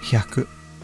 100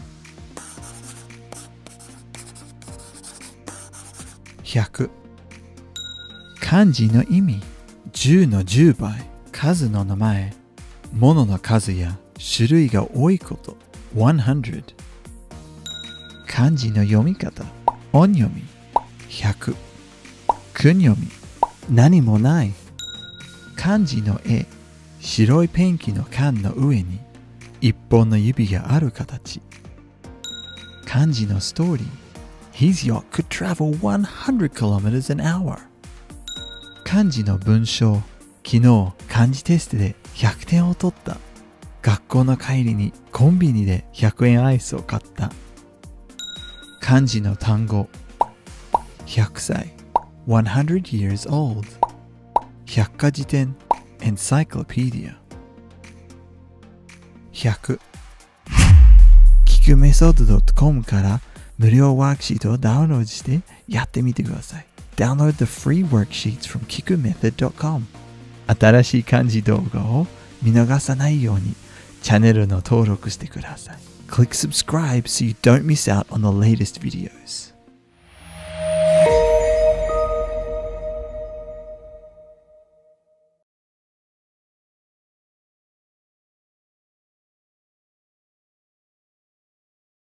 100漢字の意味10の10倍数の名前物の数や種類が多いこと100漢字の読み方音読み100訓読み何もない漢字の絵白いペンキの缶の上に一本の指がある形漢字のストーリー His yacht could travel 100 kilometers an hour 漢字の文章昨日漢字テストで100点を取った学校の帰りにコンビニで100円アイスを買った漢字の単語100歳100 years old 百科事典 Encyclopedia 100聞くメソッド .com から無料ワークシートをダウンロードしてやってみてください Download the free worksheets from kikumethod.com 新しい漢字動画を見逃さないようにチャンネルの登録してください Click subscribe so you don't miss out on the latest videos